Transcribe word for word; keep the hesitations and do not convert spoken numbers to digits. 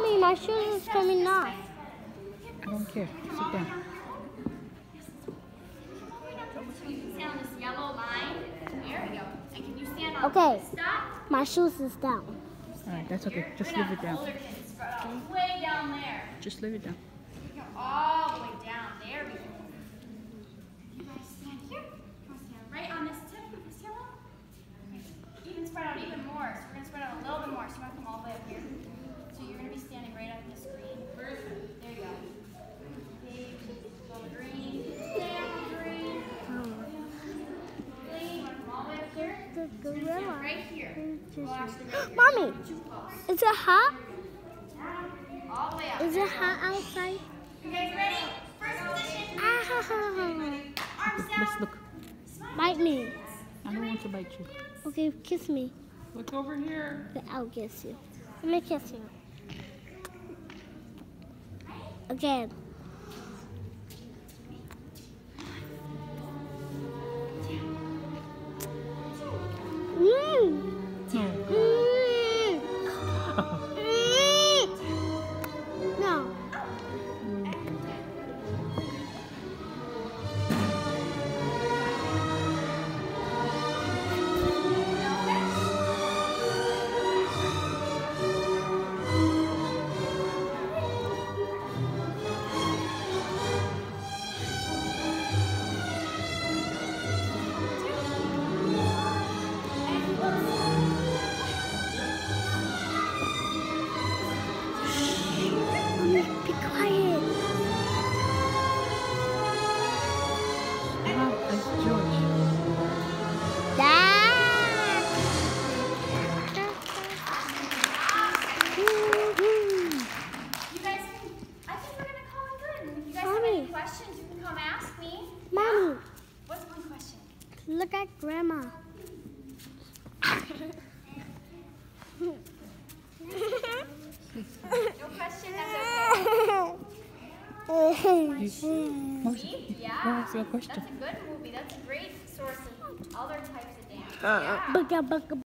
Mommy, my shoes is coming off. I don't care. Sit down. Stand on this yellow line. There we go. And can you stand on Okay, stop? my shoes is down. All right, that's okay. Just leave it down. Spread out way down there. Just leave it down. Go all the way down. There we go. You guys stand here. Come on, stand right on this tip of this yellow. Even spread out even more. So we're going to spread out a little bit more. So you want to come all the way up here. So you're going to be standing right on this green. There you go. Okay, go on the green. Stay on the green. Green. You want to come all the way up here? The Stand gorilla. right here. Well, actually, right here. Mommy, Too close. is it hot? All the way up. Is it hot outside? You guys ready? First position. Ah, Arms down. Let's look. bite me. I don't want to bite you. Okay, kiss me. Look over here. Okay, I'll kiss you. Let me kiss you. Again. Mmm. No. Mm. Mm. No. Mommy, be quiet. Ah, that's George. Dad. You guys, I think we're gonna call it good. And if you guys have Mommy. any questions, you can come ask me. Mommy, What's one question? look at Grandma. No question, that's okay. Moses, Yeah. what was your question? That's a good movie. That's a great source of other types of dance. Uh, uh. Yeah. Bugga, bugga,